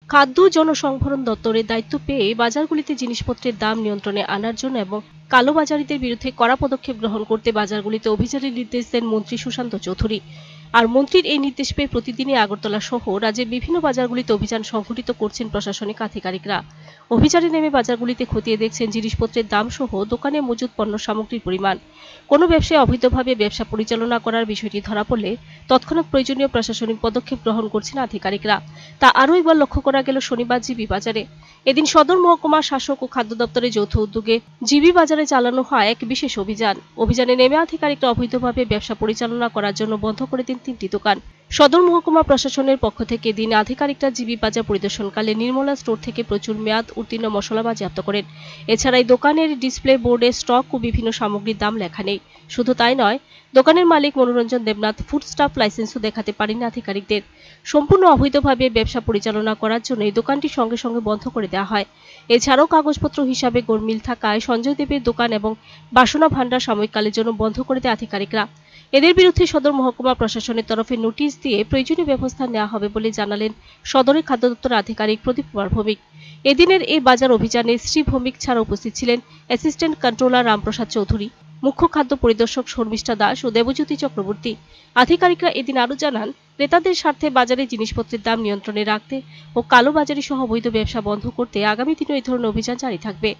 খাদ্য জনসংভরণ দপ্তরের দায়িত্ব পেয়ে বাজারগুলিতে জিনিসপত্রের দাম নিয়ন্ত্রণে আনার জন্য এবং কালোবাজারিদের বিরুদ্ধে কড়া পদক্ষেপ গ্রহণ করতে বাজারগুলিতে অভিযানের নির্দেশ দেন মন্ত্রী সুশান্ত চৌধুরী। আর মন্ত্রীর এই নির্দেশ পেয়ে প্রতিদিনই আগরতলা সহ রাজ্যের বিভিন্ন বাজারগুলিতে অভিযান সংঘটিত করছেন প্রশাসনিক আধিকারিকরা। অভিযানে নেমে বাজারগুলিতে খতিয়ে দেখছেন জিনিসপত্রের দাম সহ দোকানে মজুদ পণ্য সামগ্রীর পরিমাণ। কোনো ব্যবসায়ী অবৈধভাবে ব্যবসা পরিচালনা করার বিষয়টি ধরা পড়লে তৎক্ষণাৎ প্রয়োজনীয় প্রশাসনিক পদক্ষেপ গ্রহণ করছেন আধিকারিকরা। তা আরও একবার লক্ষ্য করা গেল শনিবার জিবি বাজারে। এদিন সদর মহকুমা শাসক ও খাদ্য দপ্তরের যৌথ উদ্যোগে জিবি বাজারে চালানো হয় এক বিশেষ অভিযান। অভিযানে নেমে আধিকারিকরা অবৈধভাবে ব্যবসা পরিচালনা করার জন্য বন্ধ করে দেন 3টি দোকান। সদর মহকুমা প্রশাসনের পক্ষ থেকে দিন আধিকারিকরা জিবি বাজার পরিদর্শনকালে নির্মলা স্টোর থেকে প্রচুর মেয়াদ উত্তীর্ণ মশলা বাজেয়াপ্ত করেন। এছাড়া এই দোকানের ডিসপ্লে বোর্ডে স্টক ও বিভিন্ন সামগ্রীর দাম লেখা নেই। শুধু তাই নয়, দোকানের মালিক মনোরঞ্জন দেবনাথ ফুড স্টাফ লাইসেন্সও দেখাতে পারেন আধিকারিকদের। সম্পূর্ণ অবৈধভাবে ব্যবসা পরিচালনা করার জন্য এই দোকানটি সঙ্গে সঙ্গে বন্ধ করে দেওয়া হয়। এছাড়াও কাগজপত্র হিসাবে গোলমিল থাকায় সঞ্জয় দেবের দোকান এবং বাসনা ভান্ডার সাময়িককালের জন্য বন্ধ করে দেয় আধিকারিকরা। এদের বিরুদ্ধে সদর মহকুমা প্রশাসনের তরফে নোটিশ দিয়ে প্রয়োজনীয় ব্যবস্থা নেওয়া হবে বলে জানালেন সদরের খাদ্য দপ্তর আধিকারিক প্রদীপ কুমার ভৌমিক। এদিনের এই বাজার অভিযানে শ্রী ভৌমিক ছাড়া উপস্থিত ছিলেন অ্যাসিস্ট্যান্ট কন্ট্রোলার রামপ্রসাদ চৌধুরী, মুখ্য খাদ্য পরিদর্শক শর্মিষ্ঠা দাস ও দেবজ্যোতি চক্রবর্তী। আধিকারিকরা এদিন আরও জানান, ক্রেতাদের স্বার্থে বাজারে জিনিসপত্রের দাম নিয়ন্ত্রণে রাখতে ও কালোবাজারি সহ অবৈধ ব্যবসা বন্ধ করতে আগামী দিনেও এই ধরনের অভিযান জারি থাকবে।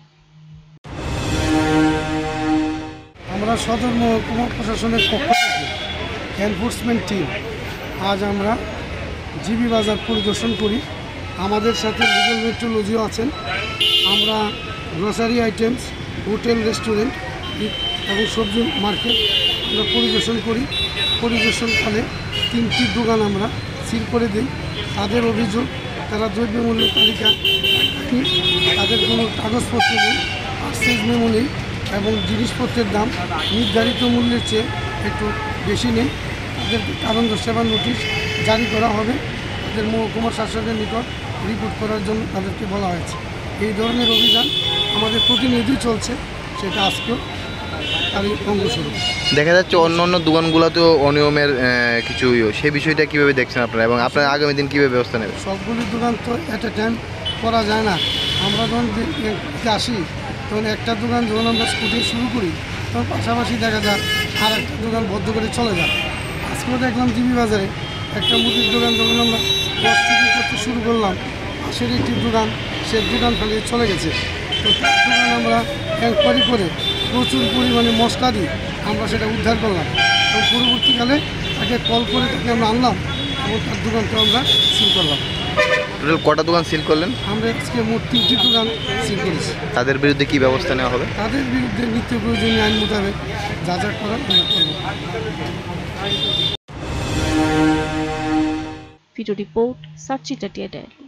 আমরা সদর মহকুমা প্রশাসনের পক্ষ থেকে এনফোর্সমেন্ট টিম আজ আমরা জিবি বাজার পরিদর্শন করি। আমাদের সাথে লিগ্যাল মেট্রোলজিও আছেন। আমরা গ্রসারি আইটেমস, হোটেল, রেস্টুরেন্ট এবং সবজি মার্কেট আমরা পরিদর্শন করি। পরিদর্শনকালে 3টি দোকান আমরা সিল করে দিই। তাদের অভিযোগ, তারা দ্রব্যমূল্যের তালিকা, তাদের কোনো কাগজপত্র নেই, পার্সেজ মেমো নেই এবং জিনিসপত্রের দাম নির্ধারিত মূল্যের চেয়ে একটু বেশি নেই। তাদেরকে কারণ দর্শাবার নোটিশ জারি করা হবে। তাদের মহকুমা শাসকের নিকট রিপোর্ট করার জন্য তাদেরকে বলা হয়েছে। এই ধরনের অভিযান আমাদের প্রতিনিধি চলছে, সেটা আজকেও তারই অঙ্গস্বরূপ। দেখা যাচ্ছে অন্য অন্য দোকানগুলোতেও অনিয়মের কিছু সেই বিষয়টা কীভাবে দেখছেন আপনারা এবং আপনারা আগামী দিন কীভাবে ব্যবস্থা নেবেন? সবগুলি দোকান তো অ্যাট এ টাইম করা যায় না। আমরা যখন আসি তখন একটা দোকান যখন আমরা স্কুটি শুরু করি তখন পাশাপাশি দেখা যায় আর একটা দোকান বদ্ধ করে চলে যায়। আজকেও দেখলাম জিবি বাজারে একটা মুদির দোকান যখন আমরা প্রস্তুতি করতে শুরু করলাম, পাশের একটি দোকান সে দোকান ফেলে চলে গেছে। তো তার দোকান আমরা এনকোয়ারি করে প্রচুর পরিমাণে মশলা দিয়ে আমরা সেটা উদ্ধার করলাম এবং পরবর্তীকালে তাকে কল করে তাকে আমরা আনলাম এবং তার দোকানটা আমরা সিল করলাম। টোটাল কটা দোকান সিল করলেন? আমরা আজকে মোট 3টি দোকান সিল করেছি। তাদের বিরুদ্ধে কী ব্যবস্থা নেওয়া হবে? তাদের বিরুদ্ধে নিত্য প্রয়োজনীয় আইন মোতাবেক যা যা করার আমরা করব। ভিডিও রিপোর্ট সার্চিটা টিয়াডাল।